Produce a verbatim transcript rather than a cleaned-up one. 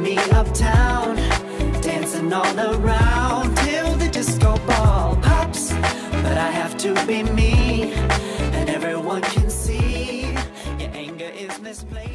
me uptown, dancing all around till the disco ball pops. But I have to be me, and everyone can see your anger is misplaced.